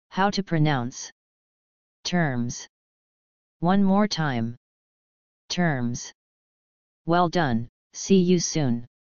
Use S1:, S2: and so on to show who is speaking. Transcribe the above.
S1: How to pronounce terms. One more time. Terms. Well done, see you soon.